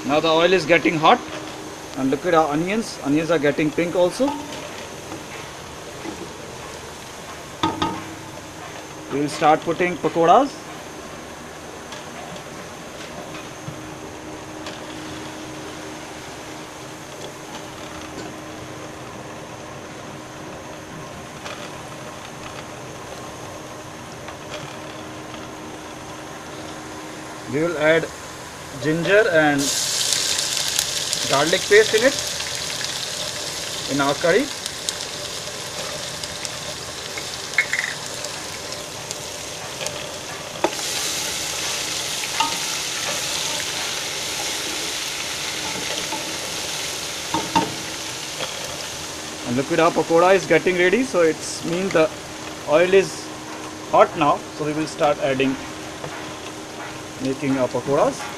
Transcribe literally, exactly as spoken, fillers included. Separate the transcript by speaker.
Speaker 1: Now the oil is getting hot, and look at our onions. Onions are getting pink also. We will start putting pakoras. We will add ginger and garlic paste in it, in our curry. And look at our pakoda is getting ready, so it means the oil is hot now, so we will start adding making our pakoras.